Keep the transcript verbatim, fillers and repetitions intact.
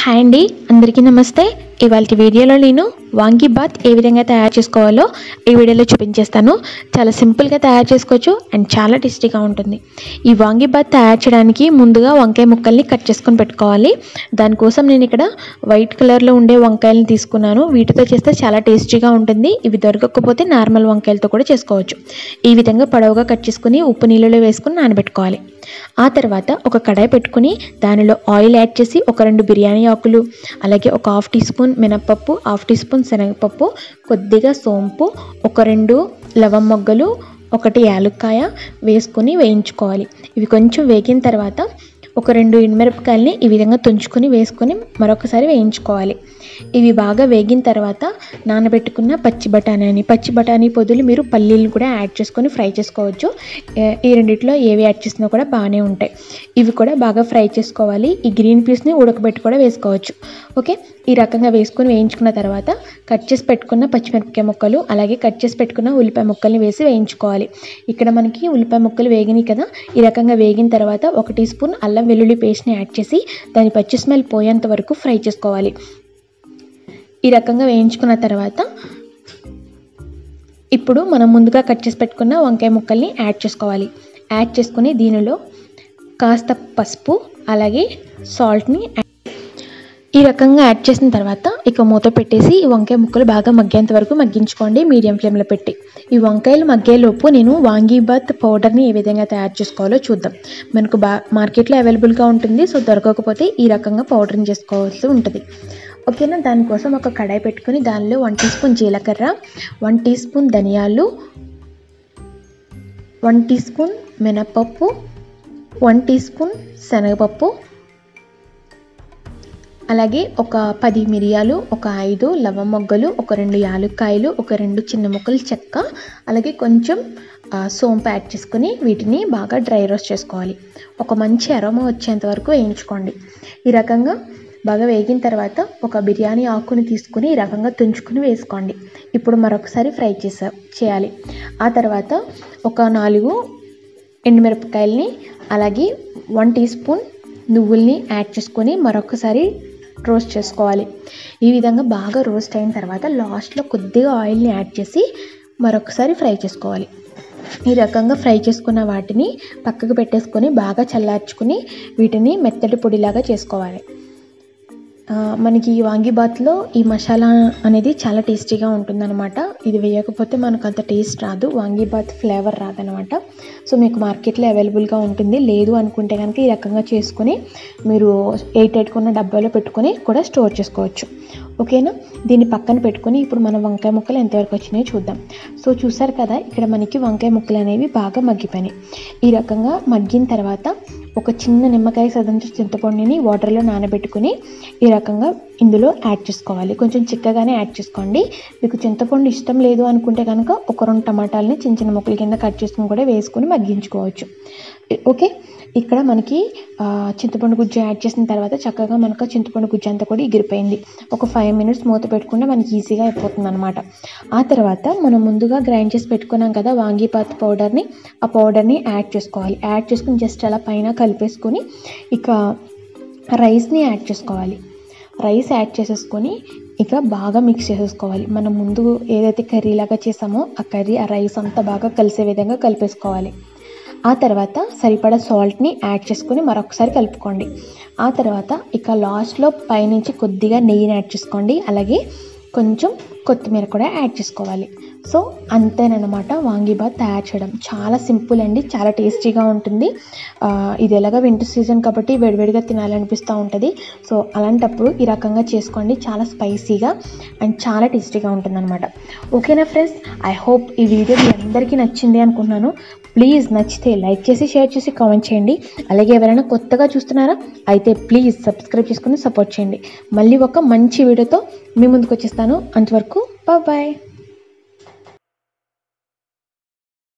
Hi అండి, అందరికీ నమస్తే. ఇవాళ వీడియోలో నేను వాంగీబాత్ ఏ విధంగా తయారు చేసుకోవాలో ఈ వీడియోలో చూపించేస్తాను. చాలా సింపుల్గా తయారు చేసుకోవచ్చు అండ్ చాలా టేస్టీగా ఉంటుంది. ఈ వాంగీబాత్ తయారు చేయడానికి ముందుగా వంకాయ ముక్కల్ని కట్ చేసుకొని పెట్టుకోవాలి. దానికోసం నేను ఇక్కడ వైట్ కలర్లో ఉండే వంకాయలను తీసుకున్నాను. వీటితో చేస్తే చాలా టేస్టీగా ఉంటుంది. ఇవి దొరకకపోతే నార్మల్ వంకాయలతో కూడా చేసుకోవచ్చు. ఈ విధంగా పొడవుగా కట్ చేసుకుని ఉప్పు నీళ్ళలో వేసుకుని నానబెట్టుకోవాలి. ఆ తర్వాత ఒక కడాయి పెట్టుకుని దానిలో ఆయిల్ యాడ్ చేసి ఒక రెండు బిర్యానీ ఆకులు, అలాగే ఒక హాఫ్ టీ స్పూన్ మినపప్పు, హాఫ్ టీ స్పూన్ శనగపప్పు, కొద్దిగా సోంపు, ఒక రెండు లవం మొగ్గలు, ఒకటి యాలుక్కాయ వేసుకొని వేయించుకోవాలి. ఇవి కొంచెం వేగిన తర్వాత ఒక రెండు ఎండుమిరపకాయలని ఈ విధంగా తుంచుకొని వేసుకొని మరొకసారి వేయించుకోవాలి. ఇవి బాగా వేగిన తర్వాత నానబెట్టుకున్న పచ్చి బఠానీ పచ్చి బఠానీ పొదులు మీరు పల్లీలు కూడా యాడ్ చేసుకొని ఫ్రై చేసుకోవచ్చు. ఈ రెండిట్లో ఏవి యాడ్ చేసినా కూడా బాగానే ఉంటాయి. ఇవి కూడా బాగా ఫ్రై చేసుకోవాలి. ఈ గ్రీన్ పీస్ని ఉడకబెట్టి కూడా వేసుకోవచ్చు. ఓకే, ఈ రకంగా వేసుకొని వేయించుకున్న తర్వాత కట్ చేసి పెట్టుకున్న పచ్చిమిరపకాయ ముక్కలు, అలాగే కట్ చేసి పెట్టుకున్న ఉల్లిపాయ ముక్కల్ని వేసి వేయించుకోవాలి. ఇక్కడ మనకి ఉల్లిపాయ ముక్కలు వేగినాయి కదా. ఈ రకంగా వేగిన తర్వాత ఒక టీ స్పూన్ అల్లం వెల్లుల్లి పేస్ట్ని యాడ్ చేసి దాని పచ్చి స్మెల్ పోయేంత వరకు ఫ్రై చేసుకోవాలి. ఈ రకంగా వేయించుకున్న తర్వాత ఇప్పుడు మనం ముందుగా కట్ చేసి పెట్టుకున్న వంకాయ ముక్కల్ని యాడ్ చేసుకోవాలి. యాడ్ చేసుకుని దీనిలో కాస్త పసుపు, అలాగే సాల్ట్ని ఈ రకంగా యాడ్ చేసిన తర్వాత ఇక మూత పెట్టేసి ఈ వంకాయ ముక్కలు బాగా మగ్గేంత వరకు మగ్గించుకోండి మీడియం ఫ్లేమ్లో పెట్టి. ఈ వంకాయలు మగ్గేలోపు నేను వాంగీబాత్ పౌడర్ని ఏ విధంగా తయారు చేసుకోవాలో చూద్దాం. మనకు బా మార్కెట్లో అవైలబుల్గా ఉంటుంది. సో దొరకకపోతే ఈ రకంగా పౌడర్ని చేసుకోవాల్సి ఉంటుంది. ఓకేనా, దానికోసం ఒక కడాయి పెట్టుకుని దానిలో వన్ టీ స్పూన్ జీలకర్ర, వన్ టీ స్పూన్ ధనియాలు, వన్ టీ స్పూన్ మినపప్పు, వన్ టీ స్పూన్ శనగపప్పు, అలాగే ఒక పది మిరియాలు, ఒక ఐదు లవం మొగ్గలు, ఒక రెండు యాలుక్కాయలు, ఒక రెండు చిన్న ముక్కలు చెక్క, అలాగే కొంచెం సోంపు యాడ్ చేసుకుని వీటిని బాగా డ్రై రోస్ట్ చేసుకోవాలి. ఒక మంచి అరోమా వచ్చేంత వరకు వేయించుకోండి. ఈ రకంగా బాగా వేగిన తర్వాత ఒక బిర్యానీ ఆకుని తీసుకుని ఈ రకంగా తుంచుకుని వేసుకోండి. ఇప్పుడు మరొకసారి ఫ్రై చేసా చేయాలి. ఆ తర్వాత ఒక నాలుగు ఎండుమిరపకాయలని, అలాగే వన్ టీ స్పూన్ నువ్వుల్ని యాడ్ చేసుకొని మరొకసారి రోస్ట్ చేసుకోవాలి. ఈ విధంగా బాగా రోస్ట్ అయిన తర్వాత లాస్ట్లో కొద్దిగా ఆయిల్ని యాడ్ చేసి మరొకసారి ఫ్రై చేసుకోవాలి. ఈ రకంగా ఫ్రై చేసుకున్న వాటిని పక్కకు పెట్టేసుకొని బాగా చల్లార్చుకుని వీటిని మెత్తటి పొడిలాగా చేసుకోవాలి. మనకి ఈ వాంగీబాత్లో ఈ మసాలా అనేది చాలా టేస్టీగా ఉంటుందన్నమాట. ఇది వేయకపోతే మనకు అంత టేస్ట్ రాదు, వాంగీబాత్ ఫ్లేవర్ రాదనమాట. సో మీకు మార్కెట్లో అవైలబుల్గా ఉంటుంది. లేదు అనుకుంటే కనుక ఈ రకంగా చేసుకుని మీరు ఎయిట్ ఎయిట్కున్న డబ్బాలో పెట్టుకొని కూడా స్టోర్ చేసుకోవచ్చు. ఓకేనా, దీన్ని పక్కన పెట్టుకొని ఇప్పుడు మన వంకాయ ముక్కలు ఎంతవరకు వచ్చినాయో చూద్దాం. సో చూసారు కదా, ఇక్కడ మనకి వంకాయ ముక్కలు అనేవి బాగా మగ్గిపోయినాయి. ఈ రకంగా మగ్గిన తర్వాత ఒక చిన్న నిమ్మకాయ సదంత చింతపండుని వాటర్లో నానబెట్టుకుని ఈ రకంగా ఇందులో యాడ్ చేసుకోవాలి. కొంచెం చిక్కగానే యాడ్ చేసుకోండి. మీకు చింతపండు ఇష్టం లేదు అనుకుంటే కనుక ఒక రెండు టమాటాలని చిన్న చిన్న ముక్కల కింద కట్ చేసుకుని కూడా వేసుకుని మగ్గించుకోవచ్చు. ఓకే, ఇక్కడ మనకి చింతపండు గుజ్జు యాడ్ చేసిన తర్వాత చక్కగా మనకు చింతపండు గుజ్జు అంతా కూడా ఎగిరిపోయింది. ఒక ఫైవ్ మినిట్స్ మూత పెట్టుకుంటే మనకి ఈజీగా అయిపోతుంది అనమాట. ఆ తర్వాత మనం ముందుగా గ్రైండ్ చేసి పెట్టుకున్నాం కదా వాంగీబాత్ పౌడర్ని, ఆ పౌడర్ని యాడ్ చేసుకోవాలి. యాడ్ చేసుకుని జస్ట్ అలా పైన కలిపేసుకొని ఇక రైస్ని యాడ్ చేసుకోవాలి. రైస్ యాడ్ చేసేసుకొని ఇక బాగా మిక్స్ చేసేసుకోవాలి. మనం ముందు ఏదైతే కర్రీ లాగా చేసామో ఆ కర్రీ ఆ రైస్ అంతా బాగా కలిసే విధంగా కలిపేసుకోవాలి. ఆ తర్వాత సరిపడా సాల్ట్ని యాడ్ చేసుకొని మరొకసారి కలుపుకోండి. ఆ తర్వాత ఇక లాస్ట్లో పైనుంచి కొద్దిగా నెయ్యిని యాడ్ చేసుకోండి. అలాగే కొంచెం కొత్తిమీర కూడా యాడ్ చేసుకోవాలి. సో అంతేనమాట వాంగీబాత్ తయారు చేయడం. చాలా సింపుల్ అండి, చాలా టేస్టీగా ఉంటుంది. ఇది ఎలాగ వింటర్ సీజన్ కాబట్టి వేడివేడిగా తినాలనిపిస్తూ ఉంటుంది. సో అలాంటప్పుడు ఈ రకంగా చేసుకోండి. చాలా స్పైసీగా అండ్ చాలా టేస్టీగా ఉంటుంది అనమాట. ఓకేనా ఫ్రెండ్స్, ఐ హోప్ ఈ వీడియో మీ అందరికీ నచ్చింది అనుకున్నాను. ప్లీజ్ నచ్చితే లైక్ చేసి షేర్ చేసి కామెంట్ చేయండి. అలాగే ఎవరైనా కొత్తగా చూస్తున్నారా అయితే ప్లీజ్ సబ్స్క్రైబ్ చేసుకుని సపోర్ట్ చేయండి. మళ్ళీ ఒక మంచి వీడియోతో మీ ముందుకు వచ్చేస్తాను. అంతవరకు బాయ్ బాయ్.